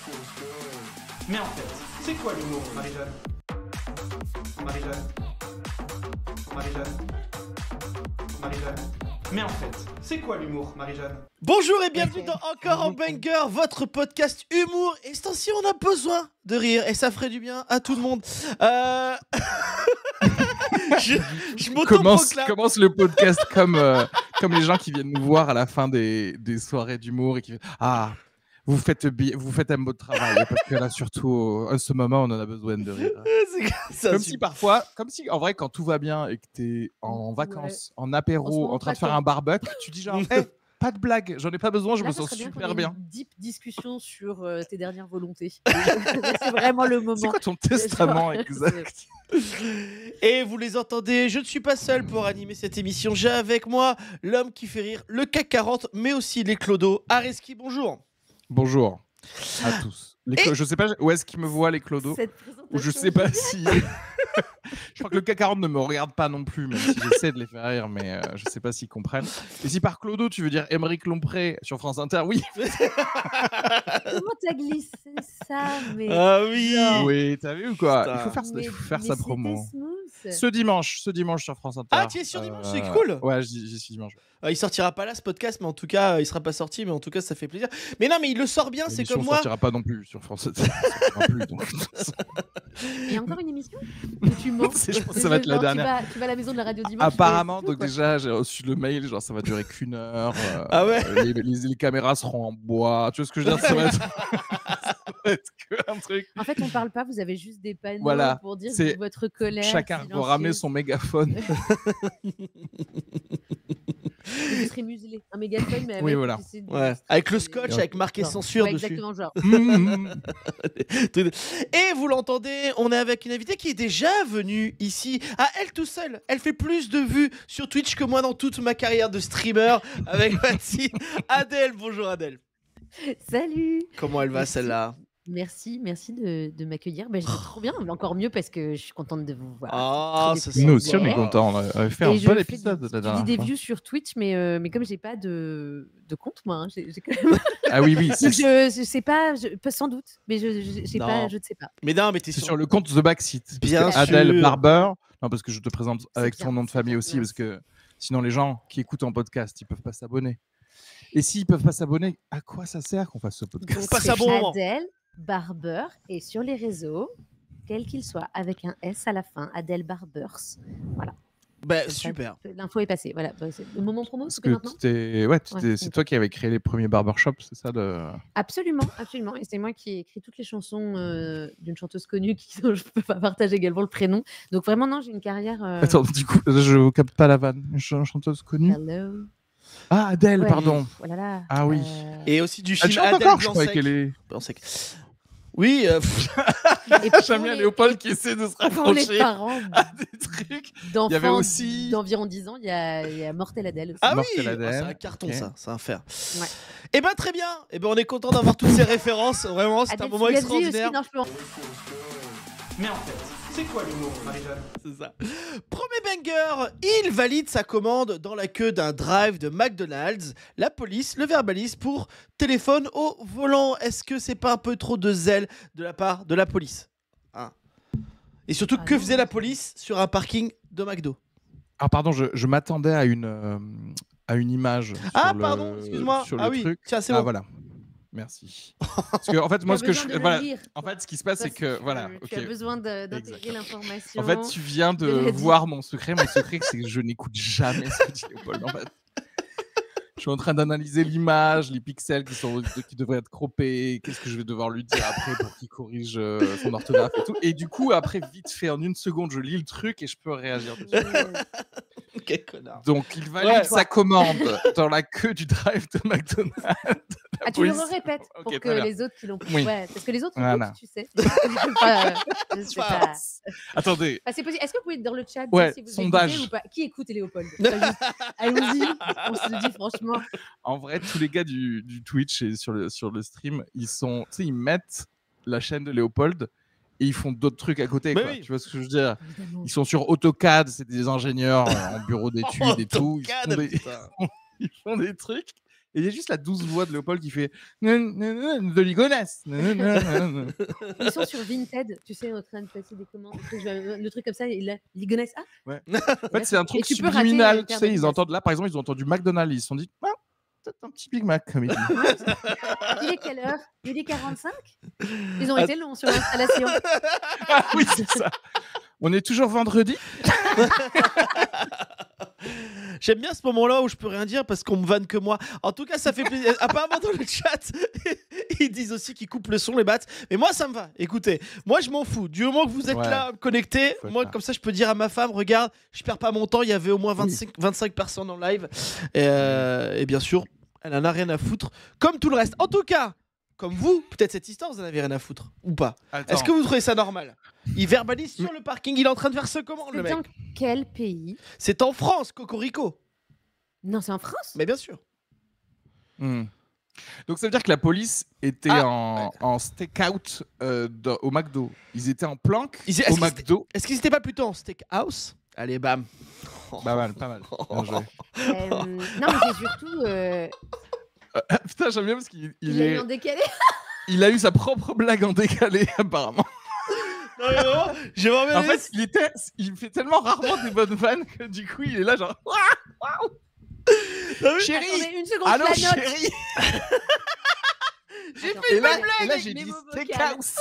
Mais en fait, c'est quoi l'humour, Marie-Jeanne? Marie-Jeanne? Marie-Jeanne? Marie-Jeanne? Mais en fait, c'est quoi l'humour, Marie-Jeanne? Bonjour et bienvenue dans Encore en Banger, votre podcast humour. Et ce temps-ci, on a besoin de rire et ça ferait du bien à tout le monde. Je m'auto-proclame. Commence le podcast comme les gens qui viennent nous voir à la fin des soirées d'humour et qui vous faites un beau travail parce que là surtout à ce moment on en a besoin de rire. Comme si en vrai quand tout va bien et que t'es en vacances, en apéro, en train de faire un barbecue, tu dis genre hey, pas de blague, j'en ai pas besoin, je me sens super bien. Une deep discussion sur tes dernières volontés. C'est vraiment le moment. C'est quoi ton testament exact? Et vous les entendez, je ne suis pas seul pour animer cette émission. J'ai avec moi l'homme qui fait rire le CAC 40, mais aussi les clodos. Areski, bonjour. Bonjour à tous. Je sais pas où est-ce qu'ils me voient les clodos. Ou je sais pas si. Je crois que le CAC 40 ne me regarde pas non plus, même si j'essaie de les faire rire, mais je sais pas s'ils comprennent. Et si par clodo tu veux dire Aymeric Lompré sur France Inter, oui. Comment t'as glissé ça mais... Ah oui. Oui, t'as vu ou quoi? Il faut faire sa promo. Ce dimanche sur France Inter. Ah, tu es sur dimanche, c'est cool. Ouais, j'y suis dimanche. Il sortira pas là ce podcast, mais en tout cas, il sera pas sorti, mais en tout cas, ça fait plaisir. Mais non, mais il le sort bien, c'est comme moi. Il sortira pas non plus sur France Inter. Il y a encore une émission où tu mens. Je pense que ça va être la dernière. Tu vas à la maison de la radio dimanche. Apparemment, donc déjà, j'ai reçu le mail, genre ça va durer qu'1 heure. Ah ouais. Les caméras seront en bois. Tu vois ce que je veux dire? Ça va être que un truc. En fait, on parle pas, vous avez juste des panneaux pour dire votre colère. Chacun doit ramener son mégaphone. Vous serez muselé. Un mégaphone, mais avec, oui, voilà. Avec le scotch, avec marqué censure dessus. Exactement, genre. Et vous l'entendez, on est avec une invitée qui est déjà venue ici. À elle tout seule, elle fait plus de vues sur Twitch que moi dans toute ma carrière de streamer avec Mathilde. Adèle, bonjour Adèle. Salut. Comment elle va celle-là? Merci de m'accueillir. Je vais trop bien, mais encore mieux parce que je suis contente de vous voir. Nous aussi, on est contents. On a fait un bon épisode la dernière fois. J'ai des views sur Twitch, mais comme j'ai pas de compte, moi, j'ai quand même. Ah oui. Donc je sais pas, sans doute, mais je ne sais pas. Mais non, mais t'es sur le compte The Backseat. Bien sûr. Adèle Barber. Non, parce que je te présente avec ton nom de famille aussi, parce que sinon les gens qui écoutent en podcast, ils peuvent pas s'abonner. Et s'ils peuvent pas s'abonner, à quoi ça sert qu'on fasse ce podcast? On passe un bon moment. Adèle Barber et sur les réseaux, quel qu'il soit, avec un S à la fin, Adèle Barbers. Voilà. Super. L'info est passée. Voilà. C'est le moment promo. C'est toi qui avais créé les premiers barbershops, c'est ça Absolument. Et c'est moi qui ai écrit toutes les chansons d'une chanteuse connue dont je peux pas partager également le prénom. Donc vraiment, non, j'ai une carrière. Attends, du coup, je ne capte pas la vanne. Une chanteuse connue. Hello. Ah, Adèle, pardon. Oh là là. Ah oui. Et aussi du film Adèle Adèle je croyais qu'elle est... Oui. J'aime bien Léopold qui essaie de se rapprocher les parents à des trucs. Il y avait aussi d'environ 10 ans, il y a Mortel Adèle aussi. Ah Mortel oui, Adèle. c'est un carton ça, c'est un fer. Ouais. Et très bien. On est content d'avoir toutes ces références. Vraiment, c'est un moment extraordinaire. Mais en fait, c'est quoi l'humour, Marie-Jeanne? C'est ça. Premier banger, il valide sa commande dans la queue d'un drive de McDonald's. La police le verbalise pour téléphone au volant. Est-ce que c'est pas un peu trop de zèle de la part de la police? Et surtout, que faisait la police sur un parking de McDo? Ah pardon, je m'attendais à une image. Pardon, excuse-moi. Sur le truc. Tiens, c'est bon. Voilà. Merci. Parce que en fait, moi, ce qui se passe, c'est que tu as besoin d'intégrer l'information. En fait, tu viens de voir mon secret. Mon secret, c'est que je n'écoute jamais ce que dit Léopold. En fait, je suis en train d'analyser l'image, les pixels qui devraient être croppés. Qu'est-ce que je vais devoir lui dire après pour qu'il corrige son orthographe et tout. Et du coup, après, vite fait, en 1 seconde, je lis le truc et je peux réagir dessus. Quel connard. Donc, il valide sa commande dans la queue du drive de McDonald's. Tu le répètes pour que les autres qui l'ont pris. Oui. Ouais, parce que les autres, tu sais. Attendez. C'est possible. Est-ce que vous pouvez dans le chat dire si vous sondage. Écoutez ou pas? Qui écoute Léopold? Allons-y, on se le dit franchement. En vrai, tous les gars du Twitch et sur le stream, ils mettent la chaîne de Léopold et ils font d'autres trucs à côté. Quoi. Oui. Tu vois ce que je veux dire? Évidemment. Ils sont sur AutoCAD, c'est des ingénieurs en bureau d'études et tout. Ils font des trucs. Et il y a juste la douce voix de Léopold qui fait de Ligonesse. Ils sont sur Vinted, tu sais, en train de passer des commandes, le truc comme ça, Ligonesse. Ah ouais. En fait, c'est un truc subliminal. Tu sais, ils entendent là, par exemple, ils ont entendu McDonald's. Ils se sont dit, ah, peut-être un petit Big Mac, comme il dit. Il est quelle heure? Il est 45. Ils ont été longs sur l'installation. Ah oui, c'est ça. On est toujours vendredi. J'aime bien ce moment-là où je peux rien dire parce qu'on me vanne que moi. En tout cas, ça fait plaisir. Apparemment, dans le chat, ils disent aussi qu'ils coupent le son, les bats. Mais moi, ça me va. Écoutez, moi, je m'en fous. Du moment que vous êtes là, connectés, moi, comme ça, je peux dire à ma femme, regarde, je perds pas mon temps. Il y avait au moins 25 personnes en live. Et bien sûr, elle en a rien à foutre. Comme tout le reste. En tout cas, comme vous, peut-être cette histoire, vous en avez rien à foutre. Ou pas? Est-ce que vous trouvez ça normal? Il verbalise sur le parking, il est en train de faire ce comment, le mec? C'est dans quel pays? C'est en France, Cocorico. Non, c'est en France? Mais bien sûr. Donc ça veut dire que la police était en stakeout au McDo. Ils étaient en planque au McDo. Est-ce qu'ils n'étaient pas plutôt en steakhouse? Allez, bam. Pas mal. Bien joué. Non, mais c'est surtout... Putain, j'aime bien parce qu'il est en décalé. Il a eu sa propre blague en décalé, apparemment. Non, j'ai vraiment en fait, il fait tellement rarement des bonnes vannes que du coup, il est là genre... Chérie. Attendez, une seconde, allô, chérie. J'ai fait une blague. Et là, j'ai dit steakhouse.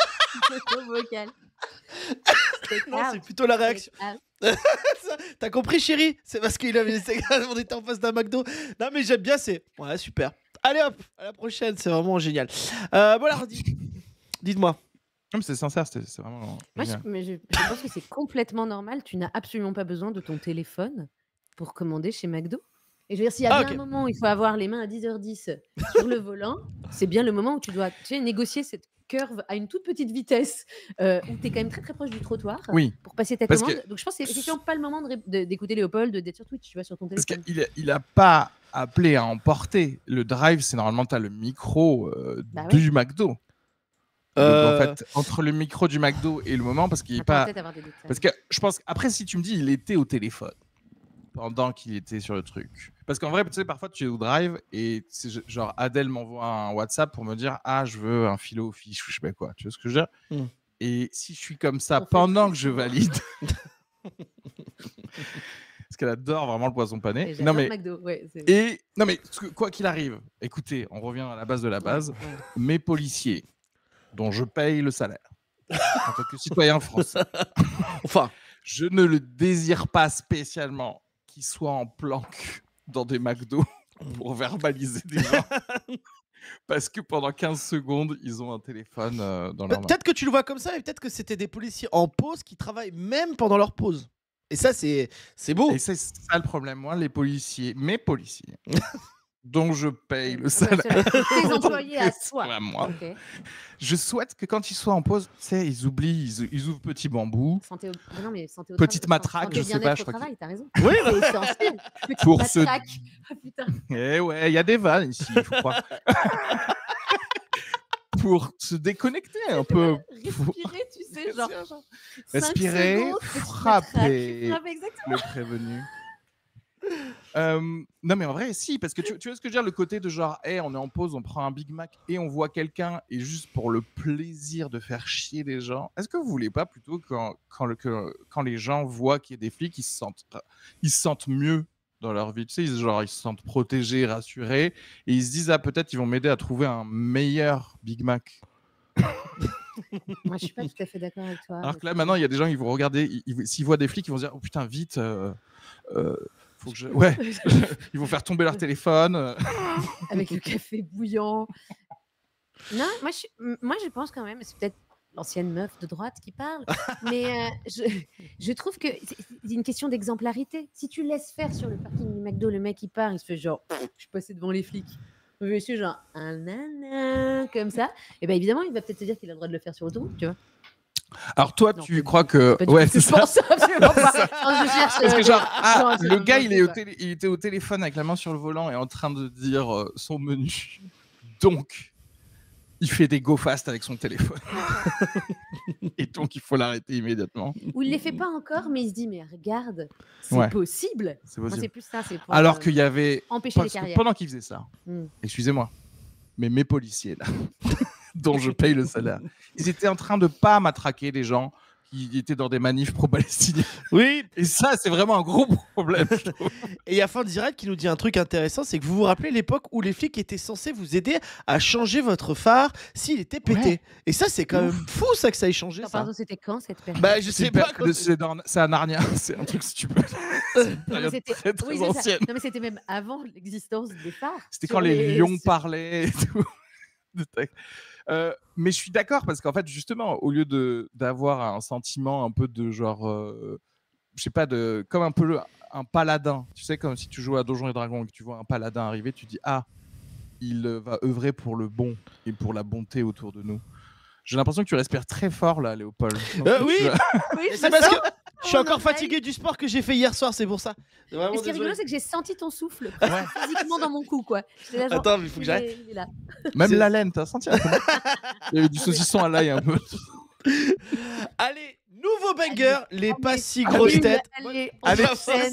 Non, c'est plutôt la réaction. T'as compris, chérie? C'est parce qu'il avait on était en face d'un McDo. Non, mais j'aime bien, c'est... Ouais, super. Allez hop, à la prochaine, c'est vraiment génial. Bon, alors, dites-moi. Non, c'est sincère, c'est vraiment... Moi, je pense que c'est complètement normal. Tu n'as absolument pas besoin de ton téléphone pour commander chez McDo. Et je veux dire, s'il y a bien un moment où il faut avoir les mains à 10h10 sur le volant, c'est bien le moment où tu dois négocier cette curve à une toute petite vitesse où tu es quand même très très proche du trottoir pour passer ta commande. Donc je pense que c'est effectivement pas le moment d'écouter Léopold, d'être sur Twitch, tu vois, sur ton téléphone. Parce qu'il n'a pas appelé à emporter. Le drive, c'est normalement, tu as le micro du McDo. Donc, en fait, entre le micro du McDo et le moment, parce qu'il n'est pas... Parce que je pense qu'après, si tu me dis, il était au téléphone pendant qu'il était sur le truc. Parce qu'en vrai, tu sais, parfois, tu es au drive et genre Adèle m'envoie un WhatsApp pour me dire « Ah, je veux un filo au fiche » ou je sais pas quoi. Tu vois ce que je veux dire Et si je suis comme ça pendant que je valide... Parce qu'elle adore vraiment le poisson pané. Non mais... McDo, non mais quoi qu'il arrive, écoutez, on revient à la base de la base. Mes policiers, dont je paye le salaire en tant que citoyen français, enfin, je ne le désire pas spécialement qu'ils soient en planque dans des McDo pour verbaliser des gens. Parce que pendant 15 secondes, ils ont un téléphone dans leur main. Peut-être que tu le vois comme ça, et peut-être que c'était des policiers en pause qui travaillent même pendant leur pause. Et ça, c'est beau. Et c'est ça le problème. Moi, mes policiers, dont je paye le salaire. Les employés à soi. À moi. Je souhaite que quand ils soient en pause, tu sais, ils oublient, ils ouvrent petit bambou, petite matraque, je sais pas. Je crois travail, t'as raison. Oui, c'est essentiel. Pour se... putain. Eh ouais, il y a des vannes ici, je crois. Pour se déconnecter un peu. Respirer, tu sais, genre. Respirer, frapper le prévenu. Non mais en vrai si, parce que tu vois ce que je veux dire, le côté de genre on est en pause, on prend un Big Mac et on voit quelqu'un et juste pour le plaisir de faire chier les gens, est-ce que vous voulez pas plutôt quand les gens voient qu'il y a des flics, ils se sentent mieux dans leur vie, tu sais, ils se sentent protégés, rassurés et ils se disent peut-être ils vont m'aider à trouver un meilleur Big Mac. Moi je suis pas tout à fait d'accord avec toi. Alors que là maintenant il y a des gens qui vont regarder, s'ils voient des flics ils vont se dire oh putain vite faut que ils vont faire tomber leur téléphone. Avec le café bouillant. Non, moi je pense quand même, c'est peut-être l'ancienne meuf de droite qui parle, mais je trouve que c'est une question d'exemplarité. Si tu laisses faire sur le parking du McDo, le mec il part, il se fait genre, je suis passé devant les flics. Monsieur, genre, un nana, comme ça, et bien évidemment, il va peut-être te dire qu'il a le droit de le faire sur l'autoroute, tu vois. Alors toi, tu crois que... Ouais, c'est ça. Je pense absolument pas. Je cherche... Parce que genre, le gars, il était au téléphone avec la main sur le volant et en train de dire son menu. Donc, il fait des go fast avec son téléphone. Et donc, il faut l'arrêter immédiatement. Ou il les fait pas encore, mais il se dit, mais regarde, c'est possible. Moi, c'est plus ça. C'est pour, alors qu'il y avait... empêcher les carrières. Pendant qu'il faisait ça, excusez-moi, mais mes policiers, là, dont je paye le salaire, ils étaient en train de pas matraquer les gens qui étaient dans des manifs pro-palestiniens. Oui. Et ça, c'est vraiment un gros problème. Et il y a Fin Direct qui nous dit un truc intéressant, c'est que vous vous rappelez l'époque où les flics étaient censés vous aider à changer votre phare s'il était pété. Ouais. Et ça, c'est quand même fou, ça, que ça ait changé. Alors, pardon, c'était quand cette période? Bah, je sais pas. C'est à Narnia, c'est un truc si tu peux. C'est une période très ancienne. Non, mais c'était même avant l'existence des phares. C'était quand les lions parlaient et tout. Mais je suis d'accord parce qu'en fait, justement, au lieu d'avoir un sentiment un peu de genre, je sais pas, comme un peu un paladin, tu sais, comme si tu jouais à Donjons et Dragons et que tu vois un paladin arriver, tu dis ah, il va œuvrer pour le bon et pour la bonté autour de nous. J'ai l'impression que tu respires très fort là, Léopold. Oui, c'est parce que je suis encore fatigué du sport que j'ai fait hier soir, c'est pour ça. Mais ce qui est rigolo, c'est que j'ai senti ton souffle physiquement dans mon cou, quoi. Là, genre, attends, mais il faut que j'arrête. Même la laine, t'as senti un peu? Il y avait du saucisson à l'ail un peu. Allez, nouveau banger, les pas si grosses têtes. Allez,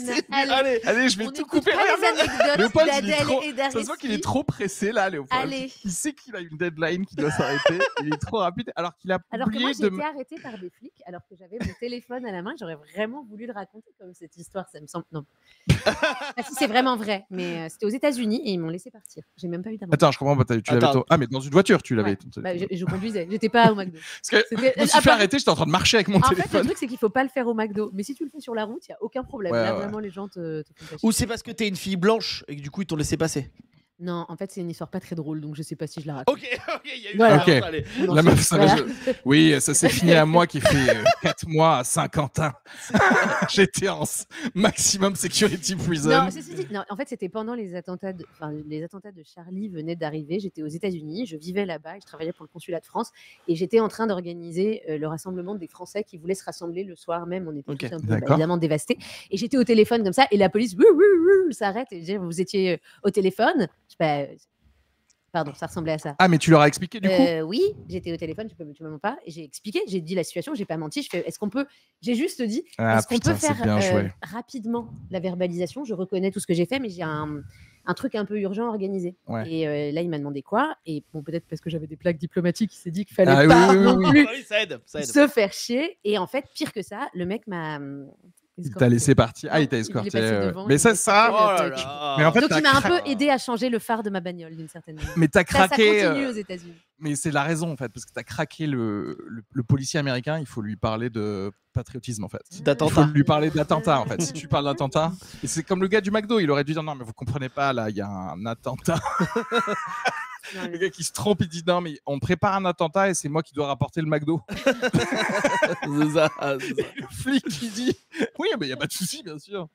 je vais tout couper. Léopold, ça se voit qu'il est trop pressé là, Léopold. Il sait qu'il a une deadline qui doit s'arrêter. Il est trop rapide, alors qu'il a oublié de... Alors que moi, j'ai été arrêté par des flics, alors que j'avais mon téléphone à la main. J'aurais vraiment voulu le raconter comme cette histoire, ça me semble... Non. Si, c'est vraiment vrai, mais c'était aux États-Unis et ils m'ont laissé partir. J'ai même pas eu d'amende. Attends, je comprends pas. Ah, mais dans une voiture, tu l'avais. Je conduisais, j'étais pas au McDo. Parce que je me suis fait arrêter, j'étais en train de marcher avec mon téléphone. En fait, le truc, c'est qu'il faut pas le faire au McDo. Mais si tu le fais sur la route, il n'y a aucun problème. Là, vraiment, les gens te font. Ou c'est parce que t'es une fille blanche et que du coup, ils t'ont laissé passer. Non, en fait, c'est une histoire pas très drôle, donc je sais pas si je la raconte. Ok, il y a eu la meuf, oui, ça s'est fini à moi qui ai fait 4 mois à Saint-Quentin. J'étais en maximum security prison. Non, en fait, c'était pendant les attentats de Charlie venaient d'arriver. J'étais aux États-Unis, je vivais là-bas, je travaillais pour le consulat de France et j'étais en train d'organiser le rassemblement des Français qui voulaient se rassembler le soir même. On était tous un peu évidemment dévastés. Et j'étais au téléphone comme ça et la police s'arrête et dit vous étiez au téléphone. Pardon, ça ressemblait à ça. Ah, mais tu leur as expliqué du coup? Oui, j'étais au téléphone, tu peux même pas. Et j'ai expliqué, j'ai dit la situation, j'ai pas menti. J'ai juste dit, est-ce qu'on peut faire rapidement la verbalisation? Je reconnais tout ce que j'ai fait, mais j'ai un truc un peu urgent à organiser. Ouais. Et là, il m'a demandé quoi? Et bon, peut-être parce que j'avais des plaques diplomatiques, il s'est dit qu'il fallait pas non plus ça aide. Se faire chier. Et en fait, pire que ça, le mec m'a... Il t'a laissé partir. Ah, il t'a escorté. Mais ça. Mais en fait, donc, il m'a un peu aidé à changer le phare de ma bagnole d'une certaine manière. Mais t'as craqué. Ça continue aux États-Unis. Mais c'est la raison, en fait, parce que t'as craqué le policier américain. Il faut lui parler de patriotisme, en fait. D'attentat. Il faut lui parler d'attentat, en fait. Si tu parles d'attentat, et c'est comme le gars du McDo. Il aurait dû dire non, mais vous comprenez pas, là, il y a un attentat. Le gars qui se trompe, il dit non, mais on prépare un attentat et c'est moi qui dois rapporter le McDo. C'est ça. Le flic qui dit oui, mais il n'y a pas de souci, bien sûr.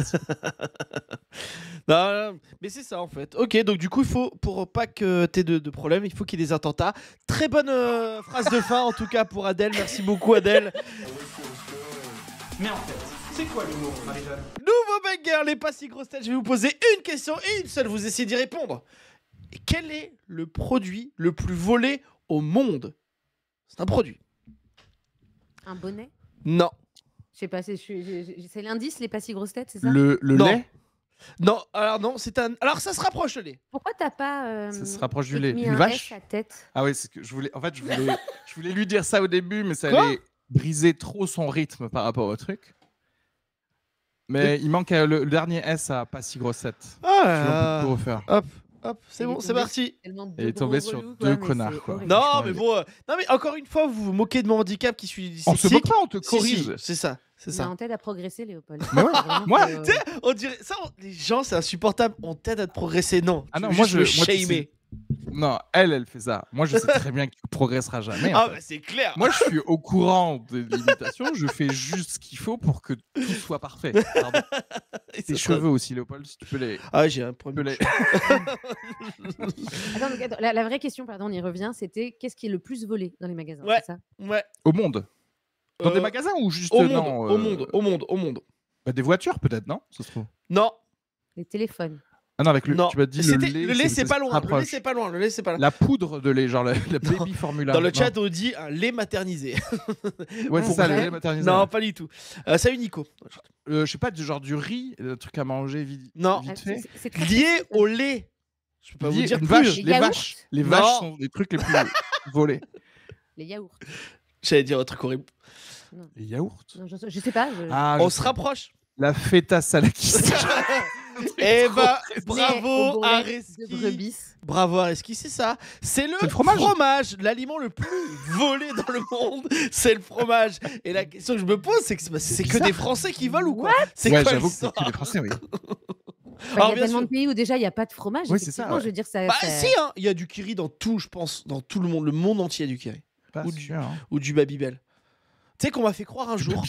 Non, mais c'est ça en fait. Ok, donc du coup, il faut, pour pas que tu aies de problème, il faut qu'il y ait des attentats. Très bonne phrase de fin en tout cas pour Adèle. Merci beaucoup, Adèle. Mais en fait, c'est quoi l'humour, Marie-Jeanne? Nouveau banger, les pas si grosses têtes. Je vais vous poser une question et une seule. Vous essayez d'y répondre. Et quel est le produit le plus volé au monde? C'est un produit. Un bonnet? Non. Je sais pas, c'est l'indice, les pas si grosses têtes, c'est ça? Le lait? Non, alors non, c'est un... Alors ça se rapproche, le lait. Pourquoi t'as pas ça se rapproche du lait. Une vache? Tête. Ah oui, c'est que je voulais... En fait, je voulais lui dire ça au début, mais ça allait briser trop son rythme par rapport au truc. Mais il manque le dernier S à pas si grosse tête. Ah, tu peux refaire. Hop, c'est bon, c'est parti. Il est tombé sur deux connards, quoi. Non, mais bon, non, mais encore une fois, vous vous moquez de mon handicap qui suis dyslexique. On se moque pas, on te corrige. C'est ça. On t'aide à progresser, Léopold. Moi, on dirait ça. Les gens, c'est insupportable. On t'aide à te progresser, non. Ah non, moi je shamer. Non, elle fait ça. Moi, je sais très bien que tu progresseras jamais. Ah, bah c'est clair. Moi, je suis au courant des limitations. Je fais juste ce qu'il faut pour que tout soit parfait. Tes cheveux aussi, Léopold, si tu peux les... Ah, j'ai un problème. Attends, la vraie question, pardon, on y revient, c'était qu'est-ce qui est le plus volé dans les magasins? Ouais, c'est ça? Ouais. Au monde. Dans des magasins ou juste... Au monde. Bah, des voitures, peut-être, non? Ça se trouve. Non. Les téléphones. Ah non, avec le, Non, tu m'as dit le lait, c'est pas loin. Le lait, c'est pas loin. La poudre de lait, genre la baby formula. Dans le chat, on dit un lait maternisé. Ouais, c'est ça, le lait maternisé. Non, pas du tout. Salut Nico. Je sais pas, genre du riz, un truc à manger vite fait. C'est lié au lait. Je peux pas vous dire une plus. vache, les vaches sont les trucs les plus volés. Les yaourts. J'allais dire un truc horrible. Non. Les yaourts. Non, je sais pas. On se rapproche. La feta salakis. Eh bah, bravo à de Reski. brebis. Bravo à Reski, c'est ça. C'est le fromage. L'aliment le plus volé dans le monde, c'est le fromage. Et la question que je me pose, c'est que c'est que des Français qui volent ou quoi? C'est quoi j'avoue que c'est que des Français, oui. Il y a tellement de pays où déjà il n'y a pas de fromage. Oui, c'est ça. Je veux dire, ça. Si, hein, il y a du curry dans tout, je pense, dans tout le monde entier, il y a du curry. Ou du Babybel. Tu sais qu'on m'a fait croire un jour.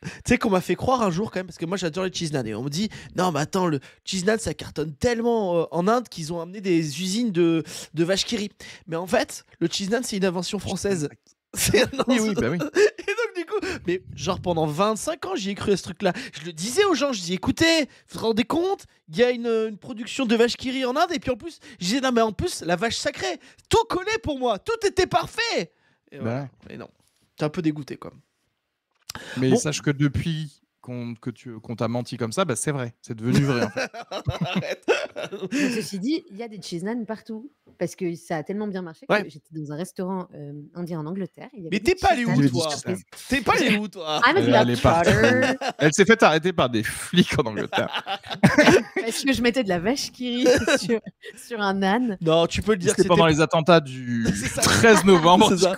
Quand même, parce que moi j'adore les cheese naan et on me dit non mais attends, le cheese naan ça cartonne tellement en Inde qu'ils ont amené des usines de vaches qui rient. Mais en fait le cheese naan c'est une invention française. Oui, bah oui. Et donc du coup, mais genre pendant 25 ans j'y ai cru à ce truc là. Je le disais aux gens, je dis écoutez, vous vous rendez compte, il y a une production de vaches qui rient en Inde et puis en plus je disais non mais en plus la vache sacrée, tout collait pour moi, tout était parfait. Et voilà. Et non, t'es un peu dégoûté quoi. Mais sache que depuis qu'on t'a menti comme ça, bah c'est vrai, c'est devenu vrai en fait. Arrête. Mais ceci dit, il y a des cheese naan partout parce que ça a tellement bien marché que j'étais dans un restaurant indien en Angleterre. Mais t'es pas allé où toi? T'es pas allé où toi? Elle s'est fait arrêter par des flics en Angleterre. Parce que je mettais de la vache qui rit sur un âne. Non, tu peux le dire. C'était pendant les attentats du 13 novembre. C'est ça.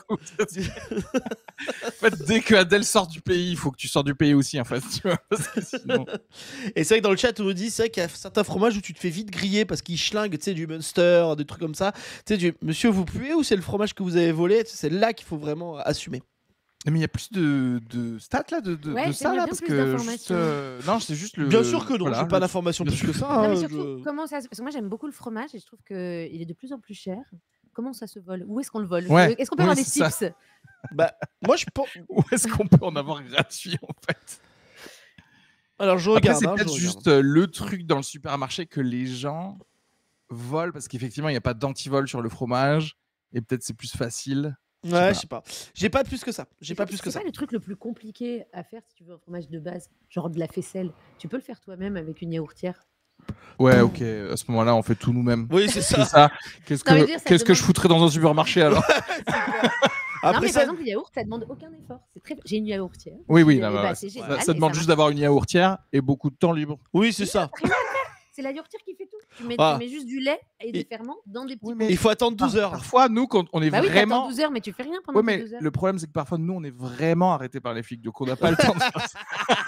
En fait, dès que Adèle sort du pays, il faut que tu sors du pays aussi en fait. Tu vois, parce que sinon... Et c'est vrai que dans le chat on nous dit c'est vrai qu'il y a certains fromages où tu te fais vite griller parce qu'ils schlinguent, tu sais, du Munster, des trucs comme ça. Tu sais, monsieur vous puez ou c'est le fromage que vous avez volé? C'est là qu'il faut vraiment assumer. Mais il y a plus de stats là, de ça là, parce que juste, non, c'est juste le. Bien sûr que non, j'ai pas d'informations plus que ça. Non, mais surtout, comment ça... Parce que moi j'aime beaucoup le fromage et je trouve qu'il est de plus en plus cher. Comment ça se vole? Où est-ce qu'on le vole? Est-ce qu'on peut avoir des tips? Bah, moi je pense. Où est-ce qu'on peut en avoir gratuit en fait? Alors je regarde. Après, c'est peut-être juste le truc dans le supermarché que les gens volent parce qu'effectivement il n'y a pas d'antivol sur le fromage et peut-être c'est plus facile. Ouais, je sais pas. J'ai pas plus que ça. C'est pas le truc le plus compliqué à faire si tu veux un fromage de base, genre de la faisselle. Tu peux le faire toi-même avec une yaourtière. Ouais, ok. À ce moment-là, on fait tout nous-mêmes. Oui, c'est ça. Qu'est-ce que je foutrais dans un supermarché alors? Après, non, mais par exemple, le yaourt, ça demande aucun effort. J'ai une yaourtière. Oui. Ça demande juste d'avoir une yaourtière et beaucoup de temps libre. Oui, c'est ça. C'est la yaourtière qui fait tout. Tu mets juste du lait et des ferments dans des petits pots. Il faut attendre 12 heures. Parfois, nous, quand on est vraiment... 12 heures, mais tu fais rien pendant 12 heures. Le problème, c'est que parfois, nous, on est vraiment arrêtés par les flics. Donc, on n'a pas le temps de faire ça.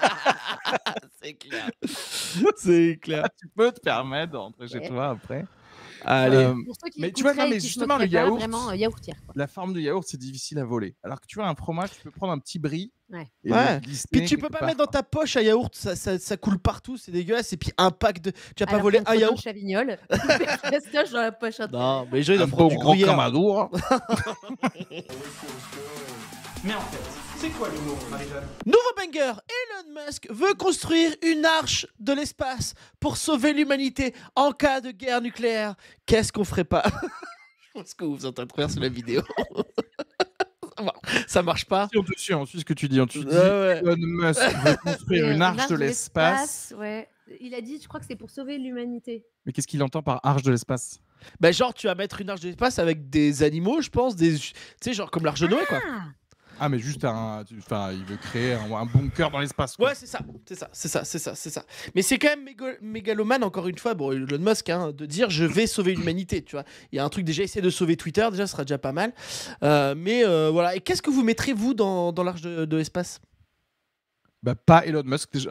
C'est clair. Tu peux te permettre de rentrer chez toi après. Allez. Mais tu vois, justement, le yaourt, vraiment yaourtière, quoi. La forme de yaourt, c'est difficile à voler. Alors que tu vois, un fromage, tu peux prendre un petit brie. Ouais. Puis tu peux pas mettre dans ta poche un yaourt, ça coule partout, c'est dégueulasse. Et puis un pack de. Tu vas pas voler un yaourt. Chavignol. Festoche dans la poche. Non, mais les gens ils doivent prendre du gruyère. Comme un doigt. Mais en fait, c'est quoi l'humour, Marie-Jeanne? Nouveau banger, Elon Musk veut construire une arche de l'espace pour sauver l'humanité en cas de guerre nucléaire. Qu'est-ce qu'on ferait pas? Je pense que vous êtes en train de faire sur la vidéo. Ça marche pas. Si on te suit, on suit ce que tu dis. Elon Musk veut construire une arche de l'espace. Ouais. Il a dit, je crois que c'est pour sauver l'humanité. Mais qu'est-ce qu'il entend par arche de l'espace? Bah genre tu vas mettre une arche de l'espace avec des animaux, je pense, tu sais, genre comme l'arche de Noé quoi. Ah mais juste il veut créer un bunker dans l'espace. Ouais, c'est ça. Mais c'est quand même mégalomane encore une fois, bon Elon Musk, de dire je vais sauver l'humanité, tu vois. Il y a un truc déjà, essayer de sauver Twitter, déjà, ce sera déjà pas mal. Mais voilà. Et qu'est-ce que vous mettrez vous dans l'arche de l'espace? Bah pas Elon Musk déjà.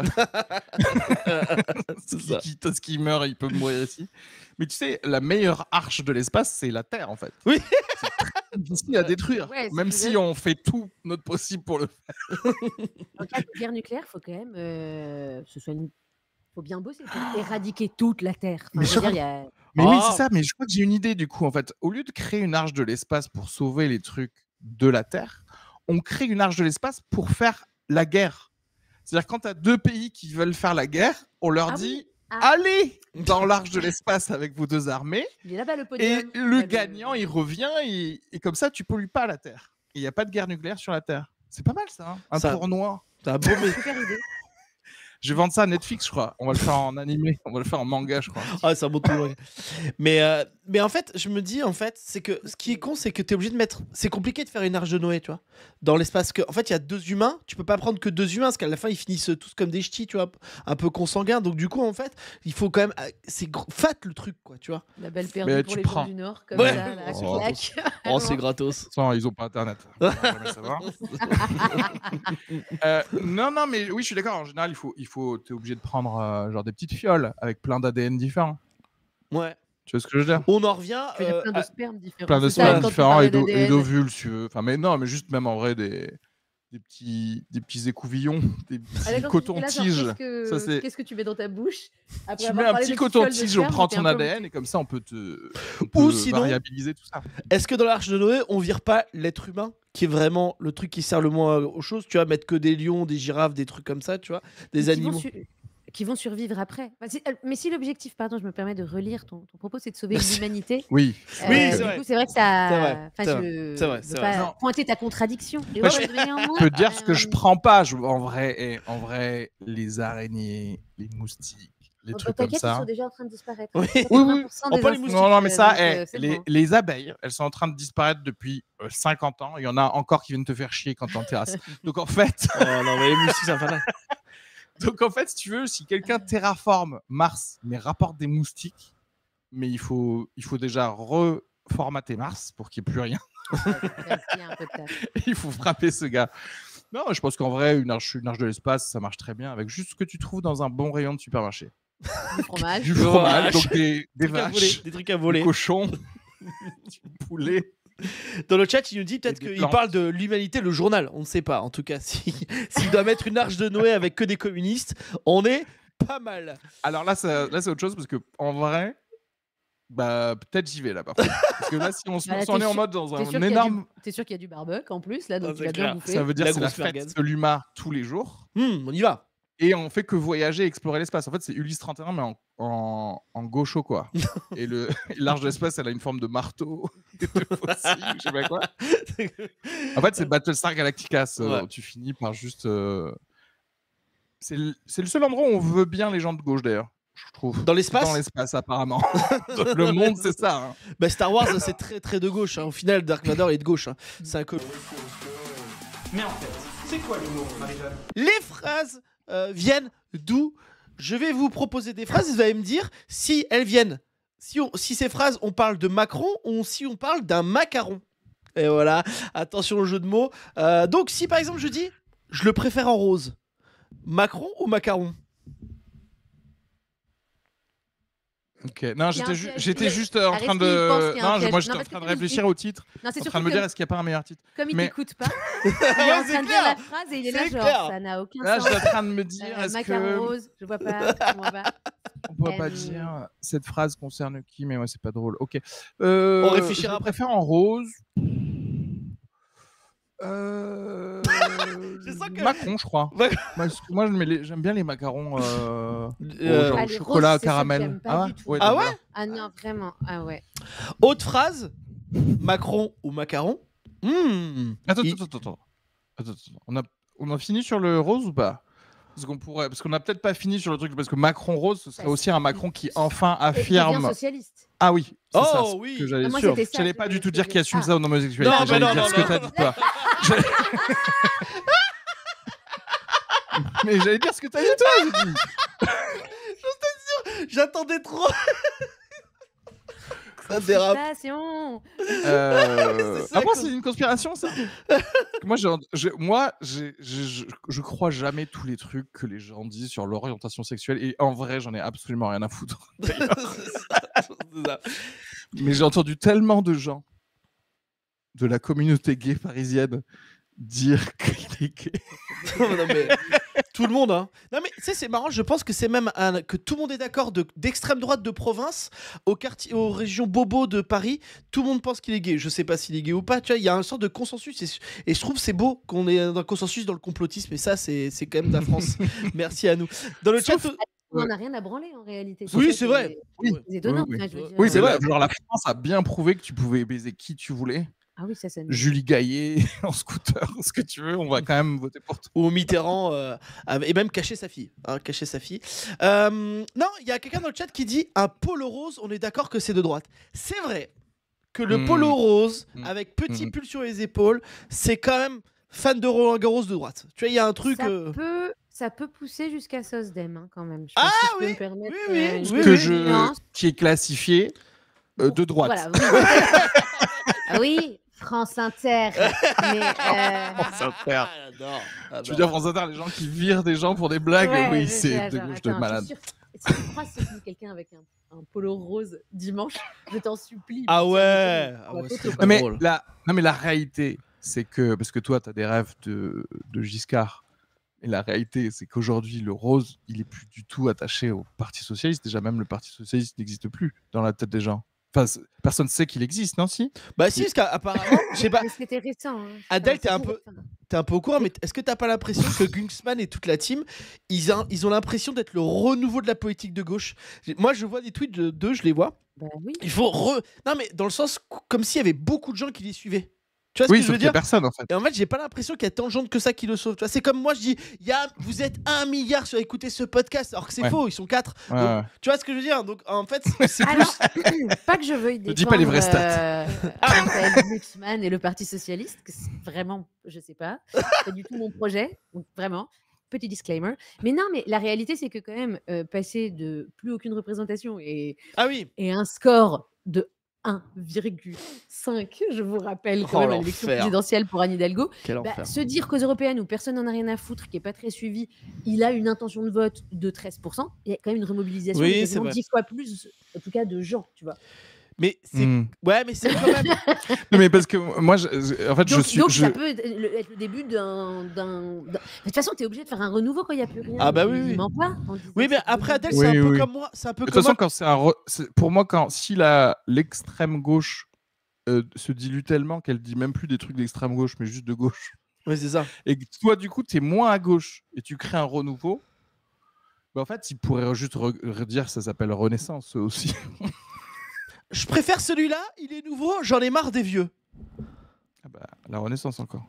Ce qui meurt, il peut mourir ici. Mais tu sais, la meilleure arche de l'espace, c'est la Terre en fait. Oui. C'est très difficile à détruire, même si on fait tout notre possible pour le faire. En cas de guerre nucléaire, faut quand même faut bien bosser pour éradiquer toute la Terre. Enfin, mais oui, c'est ça. Mais je crois que j'ai une idée du coup en fait. Au lieu de créer une arche de l'espace pour sauver les trucs de la Terre, on crée une arche de l'espace pour faire la guerre. C'est-à-dire quand tu as deux pays qui veulent faire la guerre, on leur dit allez dans l'arche de l'espace avec vos 2 armées. Il est là-bas le podium. Et le gagnant, il revient et comme ça, tu pollues pas la Terre. Il n'y a pas de guerre nucléaire sur la Terre. C'est pas mal ça, hein, un tournoi. T'as un beau super idée. Je vais vendre ça à Netflix, je crois. On va le faire en animé, on va le faire en manga, je crois. Ah, c'est un beau tournoi. Mais en fait, je me dis, en fait, c'est que ce qui est con, c'est que t'es obligé de mettre. C'est compliqué de faire une arche de Noé, tu vois. Dans l'espace que. En fait, il y a 2 humains. Tu peux pas prendre que 2 humains, parce qu'à la fin, ils finissent tous comme des ch'tis, tu vois. Un peu consanguins. Donc, du coup, en fait, il faut quand même. C'est fat le truc, quoi, tu vois. La belle perdue pour les gens du Nord, comme Ouais. ça, là, clac. Oh, c'est gratos. Ils ont pas internet. On va jamais savoir. Non, mais oui, je suis d'accord. En général, t'es obligé de prendre genre des petites fioles avec plein d'ADN différents. Ouais. Tu vois ce que je veux dire? On en revient. Plein de spermes différents. Plein de spermes différents et d'ovules, si tu veux. Enfin, mais non, mais juste même en vrai des petits écouvillons, des petits cotons-tiges. Qu'est-ce que tu mets dans ta bouche après Tu mets un petit coton-tige, on prend ton ADN et comme ça on peut sinon, variabiliser tout ça. Est-ce que dans l'arche de Noé, on vire pas l'être humain, qui est vraiment le truc qui sert le moins aux choses, tu vois, mettre que des lions, des girafes, des trucs comme ça, tu vois, des animaux qui vont survivre après. Mais si l'objectif, pardon, je me permets de relire ton propos, c'est de sauver l'humanité. Oui. Oui, c'est vrai. Du coup, c'est vrai que ça. C'est vrai. Je veux pas pointer ta contradiction. Je peux te dire ce que je prends pas. En vrai, les araignées, les moustiques, les trucs comme ça. Ils sont déjà en train de disparaître. Oui. Non, mais ça, les abeilles, elles sont en train de disparaître depuis 50 ans. Il y en a encore qui viennent te faire chier quand t'es en terrasse. Donc en fait. Oh non, mais les moustiques, ça va. Donc en fait, si tu veux, si quelqu'un terraforme Mars, mais rapporte des moustiques, mais il faut déjà reformater Mars pour qu'il n'y ait plus rien. Il faut frapper ce gars. Non, je pense qu'en vrai, une arche de l'espace, ça marche très bien avec juste ce que tu trouves dans un bon rayon de supermarché. Du fromage, donc des vaches, des trucs à voler, des cochons, du poulet. Dans le chat, il nous dit peut-être qu'il parle de l'humanité, le journal. On ne sait pas. En tout cas, s'il doit mettre une arche de Noé avec que des communistes, on est pas mal. Alors là, c'est autre chose parce que en vrai, peut-être j'y vais là-bas. Parce que là, si on est en mode dans un énorme. T'es sûr qu'il y a du barbecue en plus là, donc tu vas bien bouffer. Ça veut dire que c'est la fête de l'humain tous les jours. On y va. Et on fait que voyager, explorer l'espace. En fait, c'est Ulysse 31, mais en gaucho, quoi. Et l'arche de l'espace, elle a une forme de marteau, de fossile, je sais pas quoi. En fait, c'est Battlestar Galactica. Tu finis par juste... C'est le seul endroit où on veut bien les gens de gauche, d'ailleurs, je trouve. Dans l'espace ? Dans l'espace, apparemment. Le monde, c'est ça. Hein. Star Wars, c'est très, très de gauche. Hein. Au final, Dark Vador est de gauche. Hein. C'est un Mais en fait, c'est quoi l'humour, Marie-Jeanne ? Les phrases viennent d'où ? Je vais vous proposer des phrases et vous allez me dire si elles viennent. Si ces phrases, on parle de Macron ou si on parle d'un macaron. Et voilà, attention au jeu de mots. Donc, si par exemple je dis je le préfère en rose, Macron ou macaron ? Ok, non, j'étais juste en train de. Non, moi j'étais en train de réfléchir au titre. En train de me dire est-ce qu'il n'y a pas un meilleur titre. Comme il t'écoute pas, il est en train de dire la phrase et il est là genre ça n'a aucun sens. Là, je suis en train de me dire est-ce que. Rose, je vois pas. On peut pas dire cette phrase concerne qui, mais ouais, c'est pas drôle. Ok. On réfléchira. Je préfère en rose. Macron, je crois. Moi, j'aime bien les macarons genre chocolat, caramel. Ah ouais, Ah non, vraiment. Ah ouais. Autre phrase, Macron ou macaron. Attends. On a fini sur le rose ou pas ? Parce qu'on n'a peut-être pas fini sur le truc, parce que Macron rose, ce serait aussi un Macron qui enfin affirme. Socialiste. Ah oui, c'est ça oui. Que j'allais sûr. J'allais pas du tout dire qu'il assume ça au homosexualité. Non, j'allais dire ce que t'as dit toi. Mais j'allais dire ce que t'as dit toi, j'ai dit. Je t'assure, j'attendais trop. Ça dérape. C'est une conspiration, ça. Moi, je crois jamais tous les trucs que les gens disent sur l'orientation sexuelle. Et en vrai, j'en ai absolument rien à foutre. C'est ça. Mais j'ai entendu tellement de gens de la communauté gay parisienne dire qu'il est gay. Non, mais tout le monde, hein. Non mais tu sais, c'est marrant, je pense que c'est même que tout le monde est d'accord d'extrême droite de province aux régions bobo de Paris, tout le monde pense qu'il est gay. Je sais pas s'il est gay ou pas, tu vois, il y a une sorte de consensus et je trouve c'est beau qu'on ait un consensus dans le complotisme et ça c'est quand même de la France. Merci à nous. Dans le chat on n'en a rien à branler en réalité. Oui, c'est vrai. C'est étonnant. Oui, c'est vrai. Genre, la France a bien prouvé que tu pouvais baiser qui tu voulais. Ah oui, ça c'est Julie Gaillet en scooter, ce que tu veux, on va quand même voter pour toi. Ou Mitterrand, et même cacher sa fille. Non, il y a quelqu'un dans le chat qui dit un polo rose, on est d'accord que c'est de droite. C'est vrai que le polo rose, avec petit pull sur les épaules, c'est quand même fan de Roland Garros de droite. Tu vois, il y a un truc... Ça peut pousser jusqu'à Sosdem, hein, quand même. Oui, qui est classifié de droite. Voilà, oui, France Inter. Mais, France Inter. Tu veux dire France Inter, les gens qui virent des gens pour des blagues, oui, c'est de gauche de malade. Si tu crois que quelqu'un avec un polo rose dimanche, je t'en supplie. Ah ouais, mais la réalité, c'est que, parce que toi, tu as des rêves de Giscard, et la réalité, c'est qu'aujourd'hui, le rose, il est plus du tout attaché au Parti Socialiste. Déjà, même le Parti Socialiste n'existe plus dans la tête des gens. Enfin, personne ne sait qu'il existe, non? Si. Bah si, parce qu'apparemment, je sais pas. C'était récent. Hein. Adèle, t'es un peu au courant, mais est-ce que t'as pas l'impression que Gunxman et toute la team, ils ont l'impression d'être le renouveau de la politique de gauche? Moi, je vois des tweets d'eux, je les vois. Bah oui. Il faut non, mais dans le sens comme s'il y avait beaucoup de gens qui les suivaient. Tu vois ce que je veux dire? Personne en fait. Et en fait, j'ai pas l'impression qu'il y a tant de gens que ça qui le sauvent. Tu vois, c'est comme moi, je dis, vous êtes 1 milliard sur écouter ce podcast, alors que c'est faux, ils sont 4. Donc, tu vois ce que je veux dire? Donc en fait, c'est alors, pas que je veuille défendre. Ne dis pas les vrais stats. Glucksmann et le Parti Socialiste, que c'est vraiment, je sais pas du tout mon projet, donc vraiment. Petit disclaimer. Mais non, mais la réalité, c'est que quand même, passer de plus aucune représentation et un score de 1,5, je vous rappelle quand même à l'élection présidentielle pour Anne Hidalgo, se dire qu'aux européennes où personne n'en a rien à foutre, qui n'est pas très suivi, il a une intention de vote de 13%, il y a quand même une remobilisation de quasiment 10 fois plus, en tout cas de gens, tu vois. Mais c'est mais c'est quand même non, mais parce que moi en fait donc ça peut être le début d'un de toute façon tu es obligé de faire un renouveau quand il n'y a plus rien. Ah bah oui. Oui, mais après Adèle, c'est un peu comme moi, c'est un peu de comme toute façon quand pour moi si l'extrême gauche se dilue tellement qu'elle dit même plus des trucs d'extrême gauche mais juste de gauche. Oui, c'est ça. Et que toi du coup tu es moins à gauche et tu crées un renouveau. Bah, en fait, ils pourraient juste redire ça s'appelle Renaissance aussi. Je préfère celui-là, il est nouveau, j'en ai marre des vieux. Ah bah, la Renaissance encore.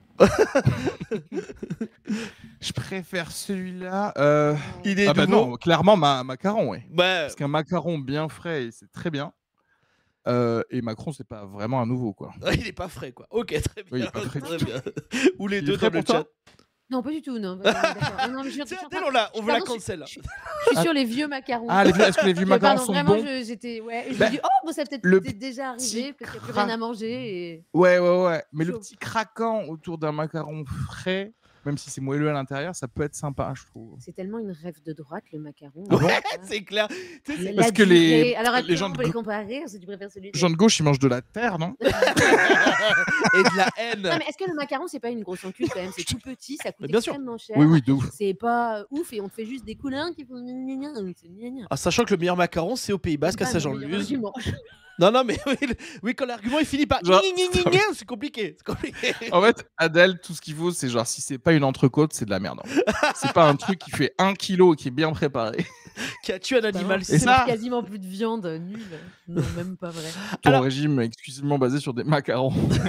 Je préfère celui-là. Il est nouveau. Non, clairement macaron, ouais. Parce qu'un macaron bien frais, c'est très bien. Et Macron, c'est pas vraiment un nouveau, quoi. Il est pas frais, quoi. Ok, très bien. Oui, il est pas frais très bien. Ou les il deux dans le chat. Non, pas du tout, non. On veut la cancel. Je suis sur les vieux macarons. Ah, est-ce que les vieux macarons sont bons? Je me dis, ça peut-être déjà arrivé, parce qu'il n'y a plus rien à manger. Et... Ouais. Mais le petit craquant autour d'un macaron frais, même si c'est moelleux à l'intérieur, ça peut être sympa, je trouve. C'est tellement une rêve de droite, le macaron. Ouais, c'est clair. Parce que les gens de comparer, si tu préfères celui les gens de gauche, ils mangent de la terre, non? Et de la haine. Non, mais est-ce que le macaron, c'est pas une grosse encule quand même? C'est tout petit, ça coûte extrêmement cher. Oui, de ouf. C'est pas ouf et on te fait juste des coulins qui font sachant que le meilleur macaron, c'est au Pays Basque, à Saint-Jean-de-Luz. Non, mais oui, quand l'argument il finit par c'est compliqué. En fait, Adèle, tout ce qu'il faut, c'est genre si c'est pas une entrecôte, c'est de la merde. C'est pas un truc qui fait 1 kilo et qui est bien préparé. Qui a tué un animal. Et ça, quasiment plus de viande, nul. Non, même pas vrai. Ton régime est exclusivement basé sur des macarons.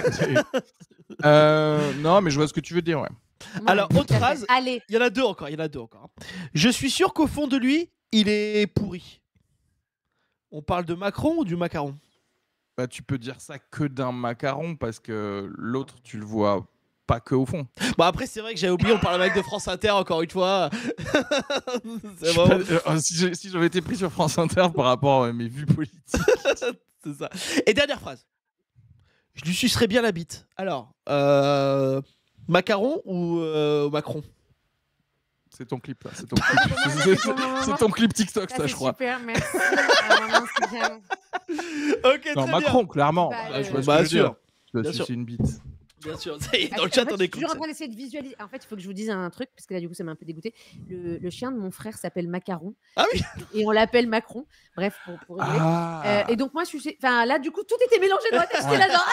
Non, mais je vois ce que tu veux dire, ouais. Alors, autre phrase. Allez. Il y en a deux encore. Je suis sûr qu'au fond de lui, il est pourri. On parle de Macron ou du macaron? Bah, tu peux dire ça que d'un macaron parce que l'autre, tu le vois pas que au fond. Bah après, c'est vrai que j'avais oublié, on parle avec de France Inter encore une fois. Si j'avais été pris sur France Inter par rapport à mes vues politiques. C'est ça. Et dernière phrase. Je lui sucerais bien la bite. Alors, macaron ou Macron? C'est ton clip là, c'est ton clip TikTok ça, je crois. Super, merci. Ok, non, très Macron, bien. clairement. Je vois ce sûr. Tu vas sucer une bite. Bien sûr, dans le chat on est Je suis toujours en train d'essayer de visualiser. En fait, il faut que je vous dise un truc parce que là, du coup, ça m'a un peu dégoûté. Le chien de mon frère s'appelle Macaron. Ah oui. Et on l'appelle Macron. Bref, pour rigoler. Et donc moi, là, du coup, tout était mélangé dans la tête. J'étais là, genre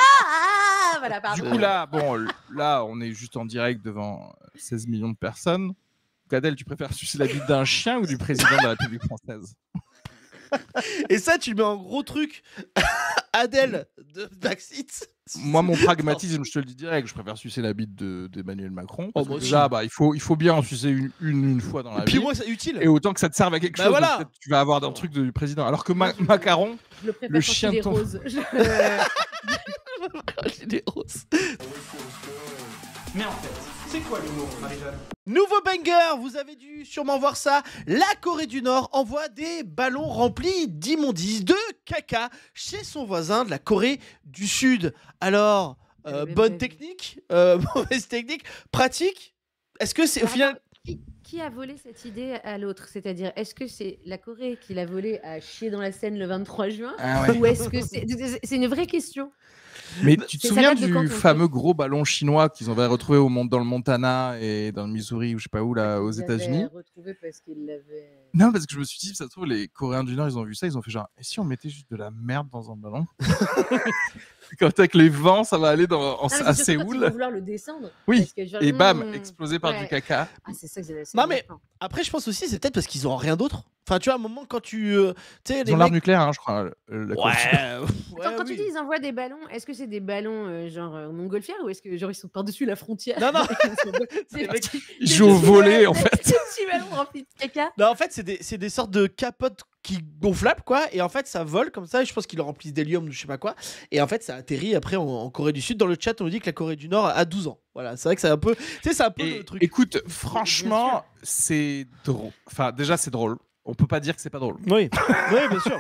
voilà. Pardon. Du coup là, on est juste en direct devant 16 millions de personnes. Adèle, tu préfères sucer la bite d'un chien ou du président de la République française? Et ça, tu mets en gros truc. Adèle de Backseat. Moi, mon pragmatisme, je te le dis direct, je préfère sucer la bite d'Emmanuel Macron. Parce que moi déjà, il faut bien en sucer une fois dans la vie. Et puis moi, c'est utile. Et autant que ça te serve à quelque chose, voilà. peut-être tu vas avoir un truc du président. Alors que Macaron, le chien de ton... des roses. Mais en fait, c'est quoi l'humour, Marie-Jeanne? Nouveau banger, vous avez dû sûrement voir ça. La Corée du Nord envoie des ballons remplis d'immondices, de caca, chez son voisin de la Corée du Sud. Alors, bonne technique, mauvaise technique, pratique. Est-ce que c'est au final... Qui a volé cette idée à l'autre? C'est-à-dire, est-ce que c'est la Corée qui l'a volé à chier dans la Seine le 23 juin? Ou est-ce que c'est une vraie question? Mais tu te souviens du fameux gros ballon chinois qu'ils avaient retrouvé dans le Montana et dans le Missouri ou je sais pas où là aux États-Unis? Retrouvé parce qu'ils l'avaient. Non, parce que je me suis dit, ça se trouve les Coréens du Nord ils ont vu ça, ils ont fait genre, et si on mettait juste de la merde dans un ballon? Quand avec les vents, ça va aller à Séoul. Ils vont vouloir le descendre. Oui. Et bam, explosé par du caca. Ah, c'est ça que j'avais. Non mais après, je pense aussi, c'est peut-être parce qu'ils ont rien d'autre. Enfin, tu vois, à un moment quand tu sais, ils ont l'arme nucléaire, hein, je crois. Quand tu dis ils envoient des ballons, est-ce que c'est des ballons genre montgolfières ou est-ce que genre ils sont par-dessus la frontière? Non. Ils jouent au volley en fait. Des petits ballons remplis de caca. Non, en fait, c'est des sortes de capotes qui gonflables quoi, et en fait ça vole comme ça, et je pense qu'ils le remplissent d'hélium ou je sais pas quoi, et en fait ça atterrit après en Corée du Sud. Dans le chat on nous dit que la Corée du Nord a 12 ans. Voilà, c'est vrai que c'est un peu, tu sais, c'est un peu le truc. Écoute, franchement, c'est drôle. Enfin, déjà c'est drôle. On peut pas dire que c'est pas drôle. Oui, bien sûr.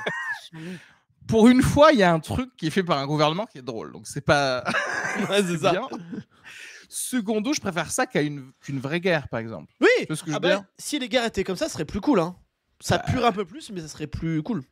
Pour une fois, il y a un truc qui est fait par un gouvernement qui est drôle, donc c'est pas. C'est ça. Bien. Secondo, je préfère ça qu'une vraie guerre, par exemple. Oui. Tu vois ce que je veux dire? Si les guerres étaient comme ça, ce serait plus cool, hein. Ça pue un peu plus, mais ça serait plus cool.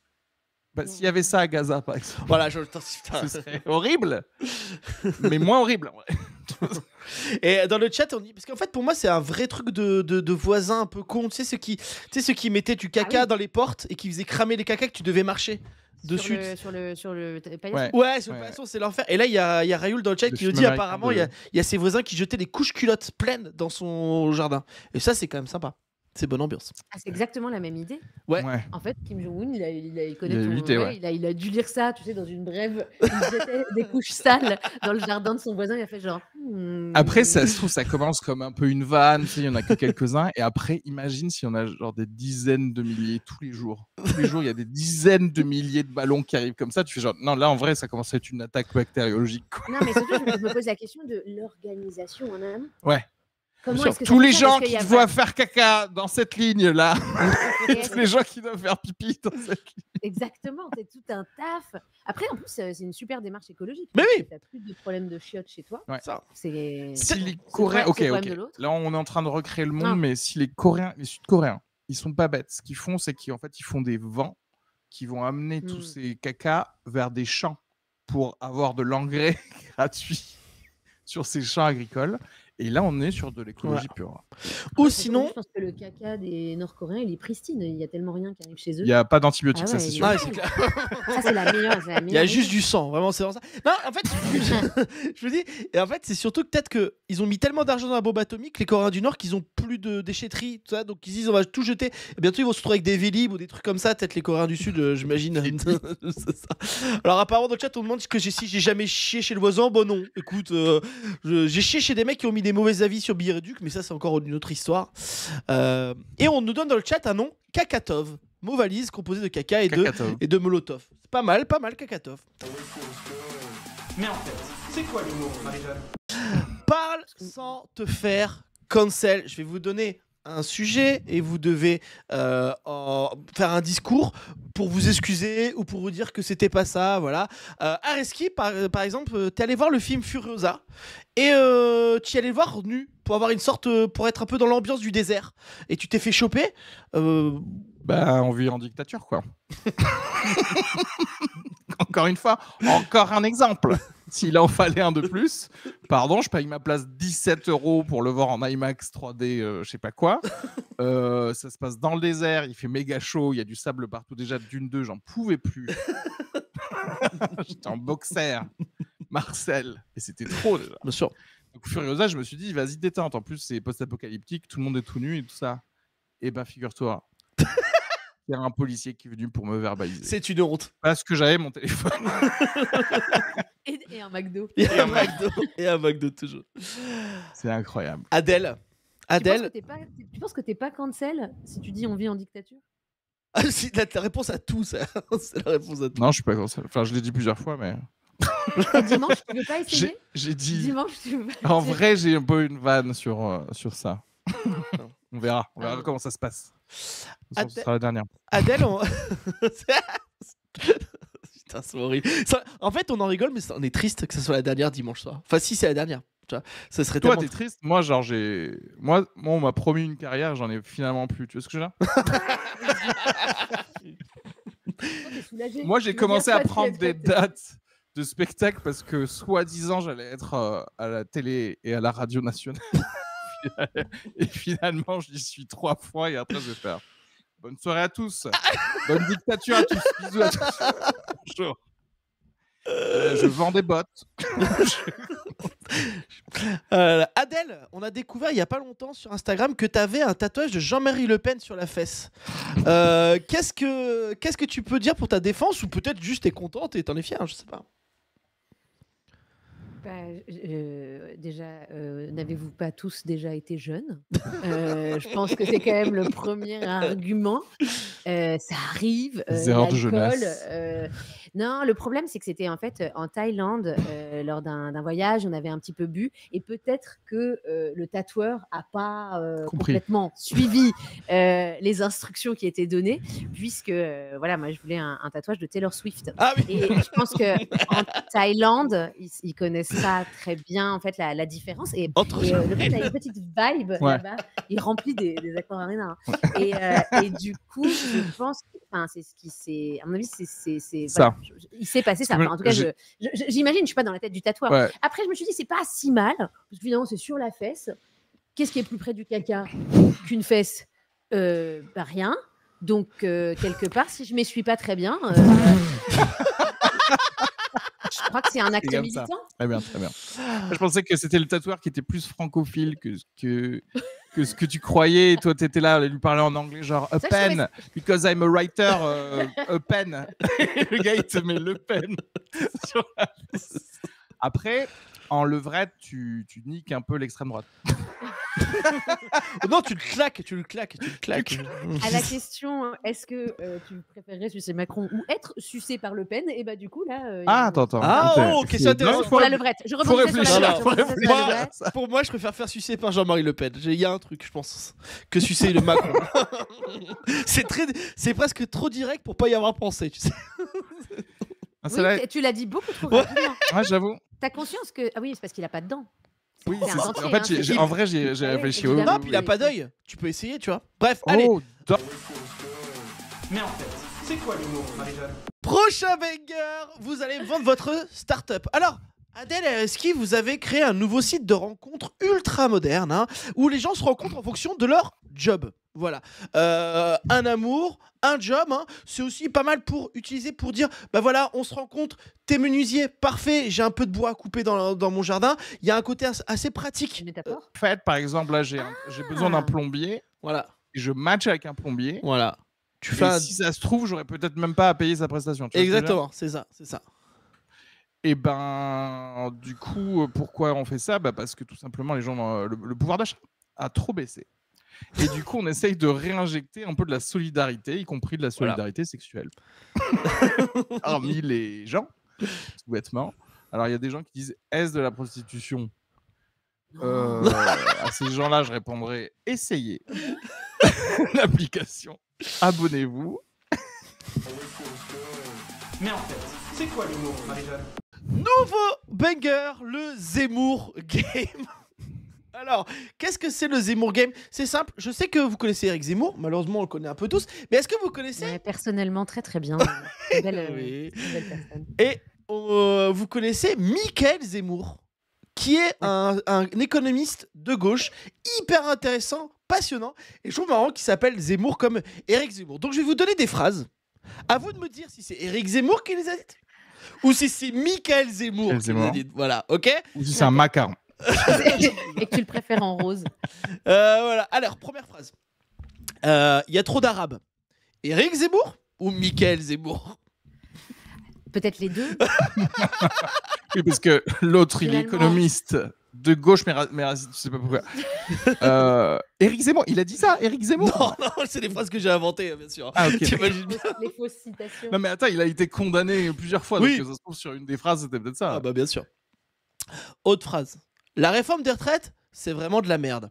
S'il y avait ça à Gaza, par exemple. Voilà, ce serait horrible, mais moins horrible. En vrai. Et dans le chat, on dit parce qu'en fait, pour moi, c'est un vrai truc de voisins un peu con. Tu sais ceux qui mettaient du caca dans les portes et qui faisaient cramer les cacas que tu devais marcher dessus. Sur le paillasson. Sur le paillasson, c'est l'enfer. Et là, il y a Rayoul dans le chat qui nous dit apparemment, il y a ses voisins qui jetaient des couches culottes pleines dans son jardin. Et ça, c'est quand même sympa. C'est bonne ambiance. Ah, c'est exactement la même idée. Ouais. En fait, Kim Jong-un, il connaît il a dû lire ça, tu sais, dans une brève. Il jetait des couches sales dans le jardin de son voisin. Il a fait genre. Après, ça se trouve, ça commence comme un peu une vanne. Tu sais, il y en a que quelques-uns. Et après, imagine s'il y en a genre des dizaines de milliers tous les jours. Tous les jours, il y a des dizaines de milliers de ballons qui arrivent comme ça. Tu fais genre, non, là, en vrai, ça commence à être une attaque bactériologique. Non, mais surtout, je me pose la question de l'organisation en amont. Ouais. Tous les gens qui doivent faire caca dans cette ligne-là, tous les gens qui doivent faire pipi dans cette ligne. Exactement, c'est tout un taf. Après, en plus, c'est une super démarche écologique. Mais oui. Tu n'as plus de problème de chiottes chez toi. Ouais. Si les Coréens, ok. Là, on est en train de recréer le monde, mais si les Sud-Coréens, ils sont pas bêtes. Ce qu'ils font, c'est qu'en fait, ils font des vents qui vont amener tous ces cacas vers des champs pour avoir de l'engrais gratuit sur ces champs agricoles. Et là, on est sur de l'écologie pure. Ou sinon... Je pense que le caca des Nord-Coréens, il est pristine. Il y a tellement rien qui arrive chez eux. Il n'y a pas d'antibiotiques, ça, c'est sûr. Ouais, c'est clair. Ça, c'est la meilleure. Il y a juste du sang, vraiment, c'est vraiment ça. Non, en fait, je me dis... Et en fait, c'est surtout que peut-être qu'ils ont mis tellement d'argent dans la bombe atomique, les Coréens du Nord, qu'ils ont plus de déchetterie, tout ça, donc ils disent on va tout jeter. Et bientôt, ils vont se retrouver avec des Vélib ou des trucs comme ça. Peut-être les Coréens du Sud, j'imagine. C'est ça. Alors, apparemment, dans le chat, on demande si j'ai jamais chié chez le voisin. Bon, non. Écoute, j'ai chié chez des mecs qui ont mis des mauvais avis sur Biréduc, mais ça c'est encore une autre histoire. Et on nous donne dans le chat un nom, Kakatov, mot valise composé de caca et de molotov. C'est pas mal Kakatov. Mais en fait, c'est quoi l'humour, Marie-Jeanne? Parle sans te faire cancel. Je vais vous donner un sujet et vous devez faire un discours pour vous excuser ou pour vous dire que c'était pas ça, voilà. Areski, par exemple, t'es allé voir le film Furiosa et tu y allais voir nu pour avoir une sorte, pour être un peu dans l'ambiance du désert et tu t'es fait choper. On vit en dictature, quoi. Encore une fois, encore un exemple. S'il en fallait un de plus, pardon, je paye ma place 17 € pour le voir en IMAX 3D, je sais pas quoi. Ça se passe dans le désert, il fait méga chaud, il y a du sable partout. Déjà, Dune 2, j'en pouvais plus. J'étais en boxer, Marcel, et c'était trop déjà. Bien sûr. Donc Furiosa, je me suis dit, vas-y, détente. En plus, c'est post-apocalyptique, tout le monde est tout nu et tout ça. Et ben, figure-toi, il y a un policier qui est venu pour me verbaliser. C'est une honte. Parce que j'avais mon téléphone. Et un McDo. Et un McDo toujours. C'est incroyable. Adèle. Tu penses que t'es pas cancel si tu dis on vit en dictature? Ah, c'est la réponse à tout, ça. C'est la réponse à tout. Non, je suis pas cancel. Enfin, je l'ai dit plusieurs fois, mais... Et dimanche, tu veux pas essayer? J'ai dit... Dimanche, tu veux pas En vrai, j'ai un peu une vanne sur ça. On verra comment ça se passe. Ce sera la dernière. Adèle, Putain, c'est horrible. En fait, on en rigole, mais on est triste que ce soit la dernière dimanche soir. Enfin, si c'est la dernière. Tu vois, ça serait Toi, tellement... t'es triste. Moi, genre, moi, on m'a promis une carrière, j'en ai finalement plus. Tu vois ce que je veux dire? Moi, j'ai commencé à prendre des dates de spectacle parce que, soi-disant, j'allais être à la télé et à la radio nationale. Et finalement, j'y suis 3 fois et après, je vais faire bonne soirée à tous. Bonne dictature à tous. Bisous à tous. Bonjour. Je vends des bottes. Adèle, on a découvert il y a pas longtemps sur Instagram que tu avais un tatouage de Jean-Marie Le Pen sur la fesse. Qu'est-ce que tu peux dire pour ta défense, ou peut-être juste t'es contente et t'en es fière, je sais pas. Déjà, n'avez-vous pas tous déjà été jeunes? Je pense que c'est quand même le premier argument. Ça arrive, Les erreurs de l'alcool. jeunesse. Non, le problème, c'est que c'était en fait en Thaïlande, lors d'un voyage, on avait un petit peu bu, et peut-être que le tatoueur a pas complètement suivi les instructions qui étaient données, puisque voilà, moi je voulais un tatouage de Taylor Swift. Ah oui. Et je pense que en Thaïlande, ils connaissent pas très bien en fait la différence. Et le mec a une petite vibe là-bas. Il remplit des Accor Arena. Et du coup, je pense, c'est ce qui s'est, à mon avis, c'est ça. Voilà, il s'est passé ça. Enfin, en tout cas, j'imagine, je suis pas dans la tête du tatoueur. Ouais. Après, je me suis dit, c'est pas si mal, parce que finalement, c'est sur la fesse. Qu'est-ce qui est plus près du caca qu'une fesse? Rien. Donc, quelque part, si je m'essuie pas très bien, je crois que c'est un acte militant. Très bien, très bien. Je pensais que c'était le tatoueur qui était plus francophile que ce que tu croyais. Et toi, tu étais là à lui parler en anglais, genre a pen, because I'm a writer, a pen. Le gars, il te met Le Pen sur la face. Après, en levrette, tu niques un peu l'extrême droite. Non, tu le claques. À la question, est-ce que tu préférerais sucer Macron ou être sucé par Le Pen? Et bah du coup là. Attends. Question intéressante. Pour la levrette. Je rebondis sur la levrette. Pour moi, je préfère faire sucer par Jean-Marie Le Pen. Il y a un truc, je pense, que sucer le Macron. C'est presque trop direct pour pas y avoir pensé, tu sais. Oui, tu l'as dit beaucoup trop rapidement. Ouais, j'avoue. T'as conscience que oui, c'est parce qu'il a pas de dents. Oui, en fait, en vrai, j'ai réfléchi au. Non, puis il a pas d'œil. Tu peux essayer, tu vois. Bref, allez. Mais en fait, c'est quoi l'humour, Marie-Jeanne? Prochain banger, vous allez vendre votre start-up. Alors, Adèle et Reski, vous avez créé un nouveau site de rencontres ultra moderne, où les gens se rencontrent en fonction de leur job. Voilà. Un amour, un job, c'est aussi pas mal pour utiliser pour dire, bah voilà, on se rencontre, t'es menuisier, parfait, j'ai un peu de bois à couper dans mon jardin. Il y a un côté assez pratique. Métaphore. En fait, par exemple, là, j'ai besoin d'un plombier. Voilà. Et je match avec un plombier. Voilà. Si ça se trouve, j'aurais peut-être même pas à payer sa prestation. Exactement, c'est ça. Et ben, du coup, pourquoi on fait ça? Parce que tout simplement, les gens, le pouvoir d'achat a trop baissé. Et du coup, on essaye de réinjecter un peu de la solidarité, y compris de la solidarité sexuelle, parmi les gens, tout bêtement. Alors, il y a des gens qui disent « Est-ce de la prostitution ?» À ces gens-là, je répondrai « Essayez l'application, abonnez-vous. » Mais en fait, c'est quoi l'humour, Marie-Jeanne? Nouveau banger, le Zemmour Game. Alors, qu'est-ce que c'est le Zemmour Game? C'est simple, je sais que vous connaissez Éric Zemmour, malheureusement on le connaît un peu tous, mais est-ce que vous connaissez... Personnellement, très très bien. Belle personne. Et vous connaissez Mickaël Zemmour, qui est un économiste de gauche, hyper intéressant, passionnant, et je trouve marrant qu'il s'appelle Zemmour comme Éric Zemmour. Donc je vais vous donner des phrases, à vous de me dire si c'est Éric Zemmour qui les a dites, ou si c'est Mickaël Zemmour qui les a dites. Voilà, ok? Ou si c'est un macaron. Et que tu le préfères en rose. Voilà. Alors, première phrase. Il y a trop d'arabes. Éric Zemmour ou Mickaël Zemmour? Peut-être les deux. Oui, parce que l'autre, il est économiste de gauche, mais raciste, je sais pas pourquoi. Éric Zemmour, il a dit ça, Éric Zemmour? Non, c'est des phrases que j'ai inventées, bien sûr. Ah, ok. T'imagines bien. Les fausses citations. Non, mais attends, il a été condamné plusieurs fois, Oui. donc ça se trouve sur une des phrases, c'était peut-être ça. Ah bah bien sûr. Autre phrase. La réforme des retraites, c'est vraiment de la merde.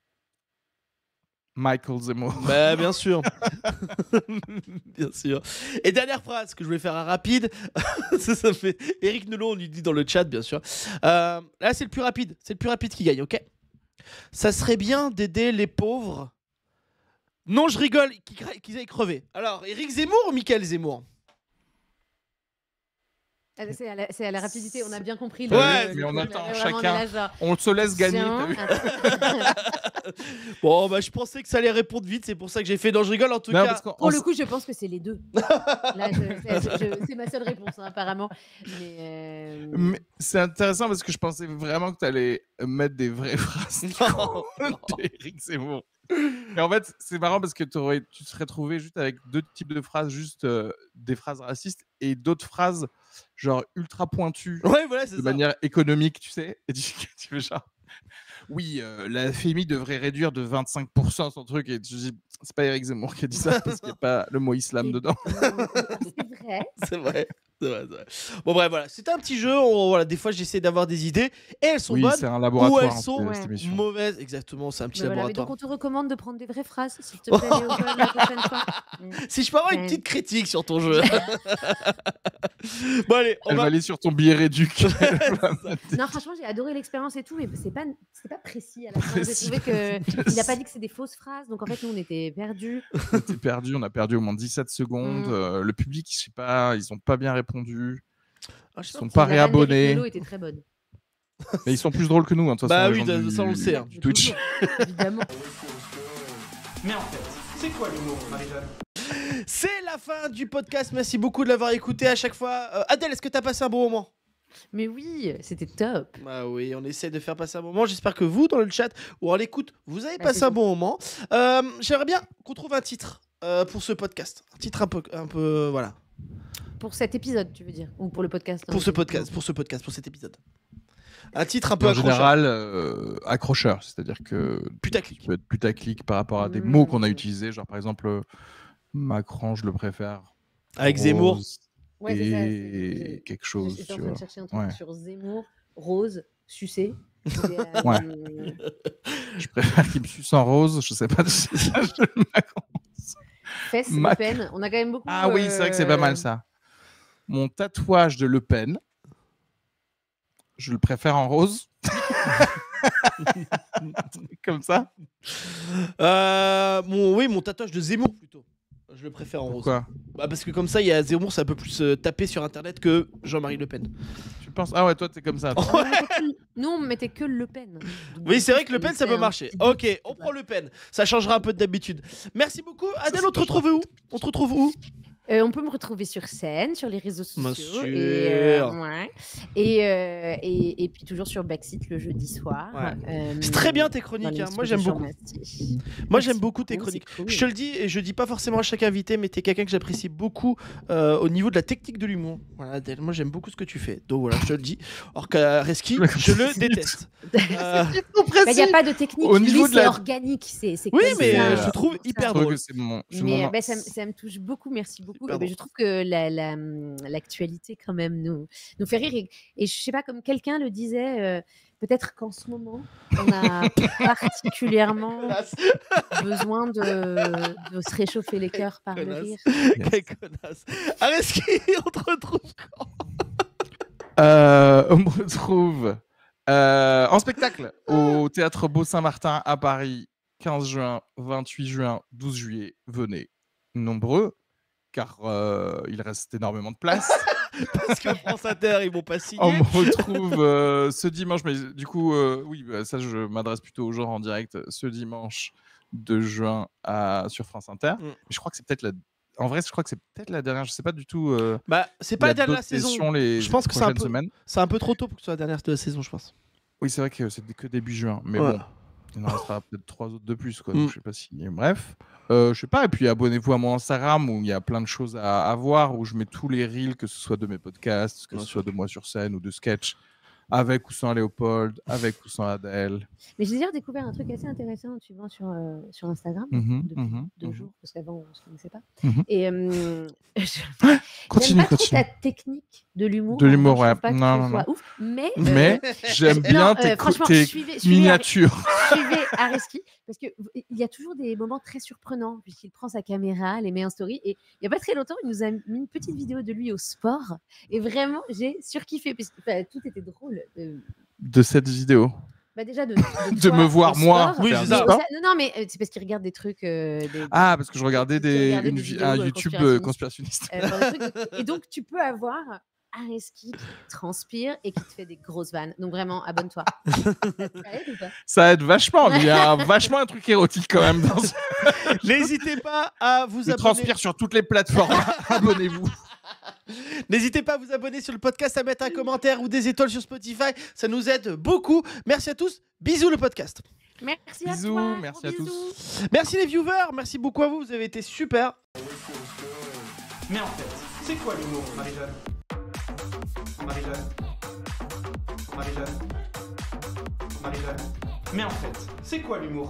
Michael Zemmour. Bah bien sûr. Bien sûr. Et dernière phrase que je voulais faire rapide. ça fait Éric Nelon, on lui dit dans le chat, bien sûr. Là, c'est le plus rapide. C'est le plus rapide qui gagne, ok? Ça serait bien d'aider les pauvres. Non, je rigole, qu'ils aillent crever. Alors, Éric Zemmour ou Mickaël Zemmour? C'est à la rapidité, on a bien compris. Ouais, mais on attend chacun. On se laisse gagner. Bon, bah je pensais que ça allait répondre vite, c'est pour ça que j'ai fait. Non, je rigole en tout cas. Pour le coup, je pense que c'est les deux. Là, c'est ma seule réponse, hein, apparemment. Mais c'est intéressant parce que je pensais vraiment que tu allais mettre des vraies phrases d'Éric Zemmour. Mais en fait, c'est marrant parce que tu serais trouvé juste avec deux types de phrases, juste des phrases racistes et d'autres phrases genre ultra pointues voilà, de manière économique, tu sais. Et tu fais genre, oui, la FMI devrait réduire de 25% son truc. Et tu dis, c'est pas Éric Zemmour qui a dit ça parce qu'il n'y a pas le mot islam dedans. C'est vrai. C'est vrai. Bon, bref, voilà. C'était un petit jeu. Voilà, des fois, j'essaie d'avoir des idées et elles sont bonnes. C'est un laboratoire, ou elles sont mauvaises. Exactement, c'est un petit laboratoire. Mais donc, on te recommande de prendre des vraies phrases, s'il te plaît, Léopold, la prochaine fois. Si je peux avoir une petite critique sur ton jeu. Bon, allez, Elle va aller sur ton billet réduc. Non, franchement, j'ai adoré l'expérience et tout, mais c'est pas précis à la fin. J'ai trouvé qu'il n'a pas dit que c'est des fausses phrases, donc en fait, nous, on était perdus. On a perdu au moins 17 secondes. Le public, je sais pas, ils ont pas bien répondu. Ils sont pas réabonnés. Était très bonne. Mais ils sont plus drôles que nous, hein, de toute façon. Bah oui, ça on le sait. Hein. Twitch. Évidemment. Mais en fait, c'est quoi l'humour, Marie-Jeanne? C'est la fin du podcast. Merci beaucoup de l'avoir écouté à chaque fois. Adèle, est-ce que tu as passé un bon moment? Mais oui, c'était top. Bah oui, on essaie de faire passer un bon moment. J'espère que vous, dans le chat ou en l'écoute, vous avez passé un bon moment. J'aimerais bien qu'on trouve un titre pour ce podcast. Un titre un peu voilà. Pour cet épisode, tu veux dire? Ou pour le podcast? Pour ce podcast, pour cet épisode. Un titre un peu accrocheur. En général, accrocheur, c'est-à-dire que putaclic. Tu peux être putaclic par rapport à des mots qu'on a utilisés, genre par exemple Macron, je le préfère. Avec Zemmour. Ouais, et quelque chose. J'étais en train de chercher un truc sur Zemmour, Rose, sucer. Ouais. Je préfère qu'il me suce en rose, je sais pas si c'est ça. Fesse Le Pen, on a quand même beaucoup. Ah oui, c'est vrai que c'est pas mal ça. Mon tatouage de Le Pen, je le préfère en rose. Comme ça. Mon tatouage de Zemmour plutôt. Je le préfère en rose. Pourquoi? Bah parce que comme ça, il y a Zemmour, c'est un peu plus tapé sur internet que Jean-Marie Le Pen. Tu penses? Ah ouais, toi t'es comme ça. Nous on mettait que Le Pen. Oui, c'est vrai que Le Pen ça peut marcher. Ok, on prend Le Pen. Ça changera un peu d'habitude. Merci beaucoup. Adèle, on te retrouve où? On peut me retrouver sur scène, sur les réseaux sociaux. Et puis toujours sur Backseat le jeudi soir. Ouais. C'est très bien tes chroniques. Hein. Moi j'aime beaucoup. J'aime beaucoup tes chroniques. Cool. Je te le dis et je dis pas forcément à chaque invité, mais t'es quelqu'un que j'apprécie beaucoup au niveau de la technique de l'humour. Voilà, Adèle, moi j'aime beaucoup ce que tu fais. Donc voilà, je te le dis. Or qu'à Reski, je le déteste. Il n'y a pas de technique. Au niveau de organique. Oui, mais je trouve hyper drôle. Ça me touche beaucoup. Merci beaucoup. Je trouve que l'actualité quand même nous fait rire et je sais pas, comme quelqu'un le disait, peut-être qu'en ce moment on a particulièrement besoin de se réchauffer les cœurs par le rire. Quelle connasse. Areski, on te retrouve quand? On me retrouve en spectacle au Théâtre Beau-Saint-Martin à Paris, 15 juin, 28 juin, 12 juillet. Venez nombreux, car il reste énormément de place. Parce que France Inter, ils vont pas signer. On me retrouve ce dimanche, mais du coup, ça je m'adresse plutôt aux gens en direct, ce dimanche 2 juin sur France Inter. Je crois que c'est peut-être En vrai, je crois que c'est peut-être la dernière, je sais pas du tout. C'est pas la dernière saison. Je pense que c'est un peu trop tôt pour que ce soit la dernière de la saison, je pense. Oui, c'est vrai que c'est que début juin, mais bon, il en restera peut-être 3 autres de plus, quoi. Donc je sais pas si. Bref, je sais pas. Et puis abonnez-vous à mon Instagram où il y a plein de choses à voir, où je mets tous les reels, que ce soit de mes podcasts, que ce soit de moi sur scène ou de sketch, avec ou sans Léopold, avec ou sans Adèle. Mais j'ai d'ailleurs découvert un truc assez intéressant, tu vois, sur Instagram depuis 2 jours, parce qu'avant on se connaissait pas. Et continue. ta technique de l'humour. De l'humour, ouais. Non. Ouf, mais j'aime bien tes miniatures. Suivez Areski, parce qu'il y a toujours des moments très surprenants, puisqu'il prend sa caméra, les met en story. Et il n'y a pas très longtemps, il nous a mis une petite vidéo de lui au sport. Et vraiment, j'ai surkiffé, parce que tout était drôle. De cette vidéo. Bah déjà de me voir moi. Oui, c'est ça. Non, mais c'est parce qu'il regarde des trucs. Parce que je regardais un YouTube conspirationniste. Et donc, tu peux avoir Areski qui transpire et qui te fait des grosses vannes. Donc vraiment, abonne-toi. Ça aide ou pas ? Ça aide vachement. Mais il y a vachement un truc érotique quand même. N'hésitez pas à vous abonner. Il transpire sur toutes les plateformes. Abonnez-vous. N'hésitez pas à vous abonner sur le podcast, à mettre un commentaire ou des étoiles sur Spotify. Ça nous aide beaucoup. Merci à tous. Bisous le podcast. Merci à toi. Merci à tous. Merci les viewers. Merci beaucoup à vous. Vous avez été super. Mais en fait, c'est quoi l'humour, Marie-Jeanne ? Marie-Jeanne. Mais en fait, c'est quoi l'humour, Marie-Jeanne ?